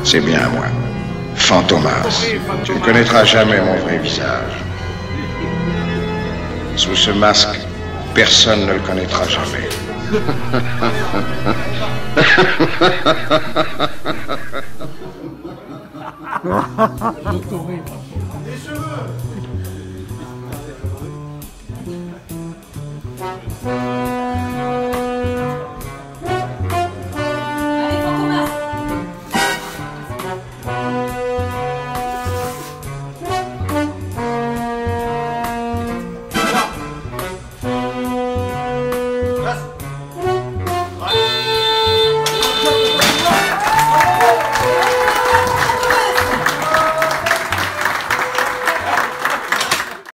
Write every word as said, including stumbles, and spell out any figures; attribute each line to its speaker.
Speaker 1: C'est bien moi, Fantomas. Tu ne connaîtras jamais mon vrai visage. Sous ce masque, personne ne le connaîtra jamais.
Speaker 2: Les cheveux.